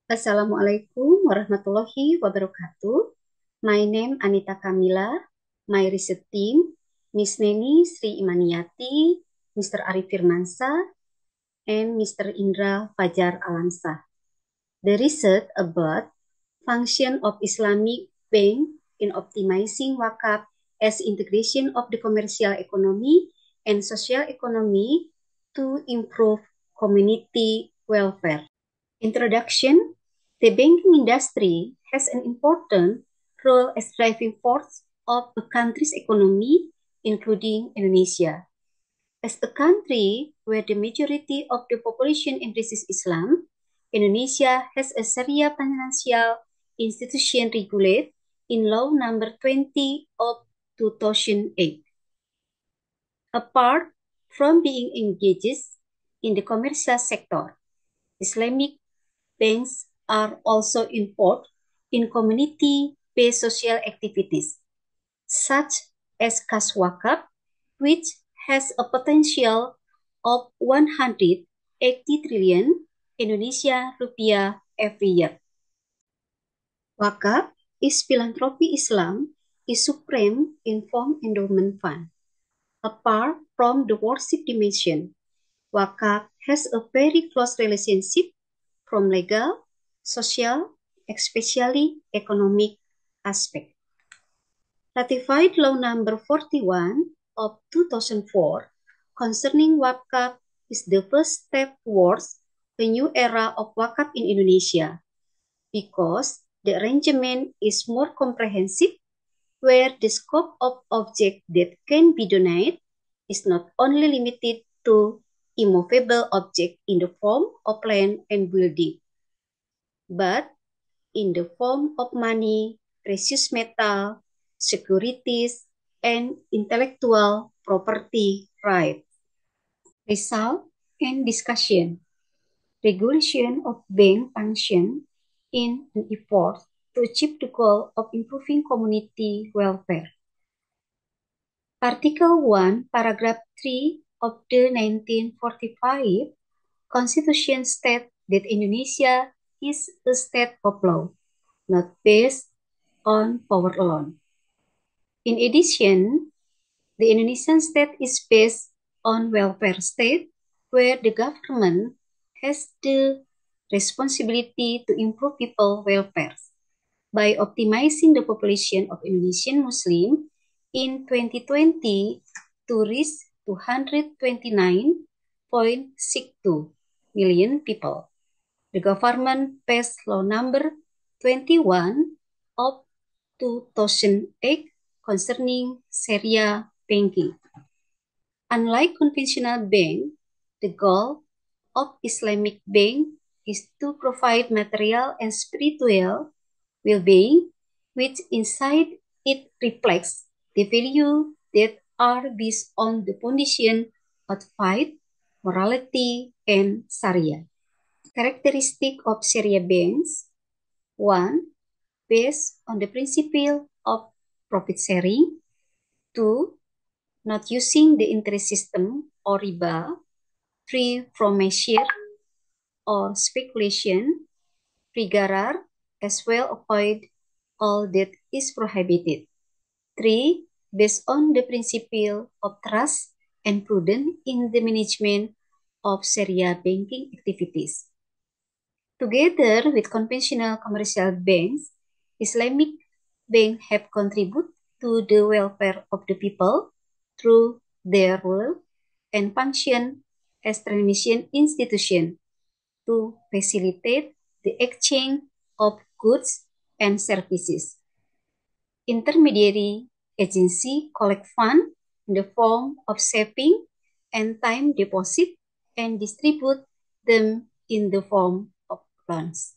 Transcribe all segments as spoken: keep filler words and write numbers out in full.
Assalamualaikum warahmatullahi wabarakatuh. My name Anita Kamila. My research team, Miss Neni Sri Imaniati, Mister Arif Firmansa, and Mister Indra Fajar Alamsah. The research about function of Islamic bank in optimizing wakaf as integration of the commercial economy and social economy to improve community welfare. Introduction. The banking industry has an important role as driving force of a country's economy, including Indonesia. As a country where the majority of the population embraces Islam, Indonesia has a Sharia financial institution regulated in Law Number twenty of two thousand eight. Apart from being engaged in the commercial sector, Islamic banks are also involved in community-based social activities, such as Kas Wakaf, which has a potential of one hundred eighty trillion Indonesia rupiah every year. Wakaf is philanthropy Islam is supreme in form endowment fund. Apart from the worship dimension, Wakaf has a very close relationship from legal, social, especially economic aspect. Ratified Law Number forty-one of two thousand four concerning Wakaf is the first step towards a new era of Wakaf in Indonesia because the arrangement is more comprehensive where the scope of object that can be donated is not only limited to immovable object in the form of land and building, but in the form of money, precious metal, securities, and intellectual property rights. Result and discussion. Regulation of bank function in an effort to achieve the goal of improving community welfare. Article one, Paragraph three of the nineteen forty-five Constitution states that Indonesia is a state of law, not based on power alone. In addition, the Indonesian state is based on welfare state, where the government has the responsibility to improve people welfare by optimizing the population of Indonesian Muslim in twenty twenty to reach two hundred twenty-nine point six two million people. The government passed Law Number twenty-one of two thousand eight concerning Sharia banking. Unlike conventional bank, the goal of Islamic bank is to provide material and spiritual well-being, which inside it reflects the value that are based on the foundation of faith, morality, and Sharia. Characteristic of Sharia banks. One, based on the principle of profit sharing. Two, not using the interest system or riba, free from measure or speculation, free gharar, as well avoid all that is prohibited. Three, based on the principle of trust and prudence in the management of Sharia banking activities. Together with conventional commercial banks, Islamic banks have contributed to the welfare of the people through their role and function as transmission institution to facilitate the exchange of goods and services. Intermediary agency collect fund in the form of saving and time deposit and distribute them in the form of loans.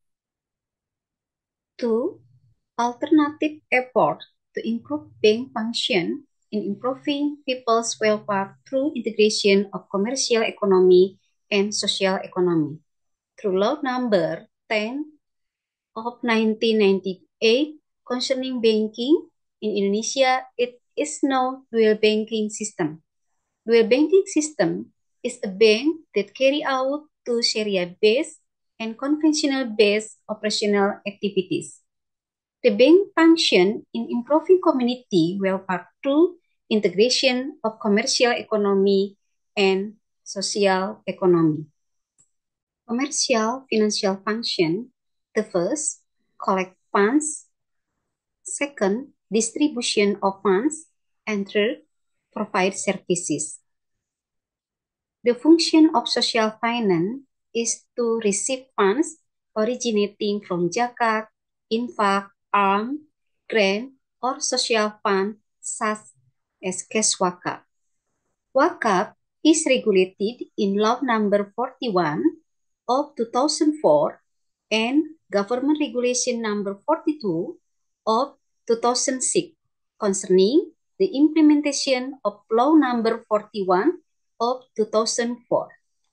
Two, alternative effort to improve bank function in improving people's welfare through integration of commercial economy and social economy. Through Law Number ten of nineteen ninety-eight concerning banking in Indonesia, it is now dual banking system. Dual banking system is a bank that carry out two Sharia-based and conventional-based operational activities. The bank function in improving community welfare through integration of commercial economy and social economy. Commercial financial function, the first, collect funds, second, distribution of funds, and third, provide services. The function of social finance is to receive funds originating from zakat, infak, alms, grant, or social fund such as cash wakaf. Wakaf is regulated in Law Number forty-one of two thousand four and Government Regulation Number forty-two of two thousand six concerning the implementation of Law Number forty-one of two thousand four.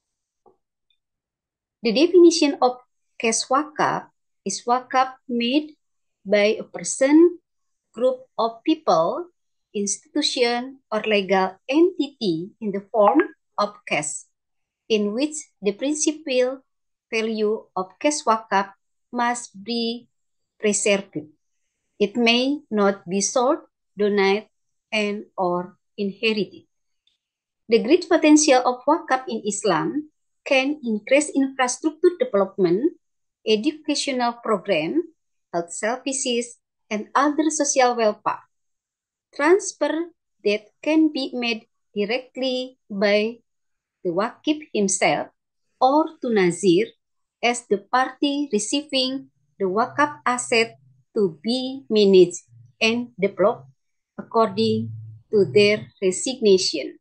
The definition of cash wakaf is wakaf made by a person, group of people, institution, or legal entity in the form of cash, in which the principal value of cash wakaf must be preserved. It may not be sold, donated, and or inherited. The great potential of wakaf in Islam can increase infrastructure development, educational program, health services, and other social welfare. Transfer that can be made directly by the wakif himself or to Nazir as the party receiving the wakaf asset to be managed and developed according to their resignation.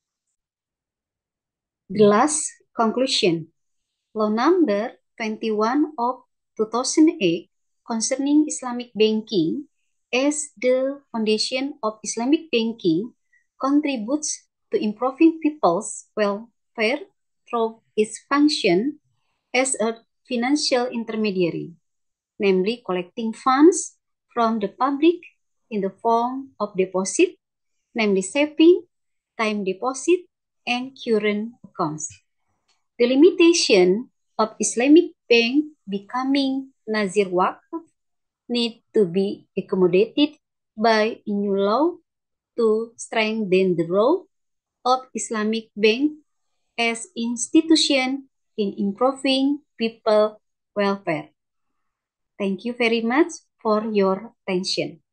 The last conclusion, Law Number twenty-one of two thousand eight concerning Islamic banking as the foundation of Islamic banking contributes to improving people's welfare through its function as a financial intermediary, namely collecting funds from the public in the form of deposit, namely saving, time deposit, and current accounts. The limitation of Islamic bank becoming Nazir Waqf need to be accommodated by a new law to strengthen the role of Islamic bank as institution in improving people welfare. Thank you very much for your attention.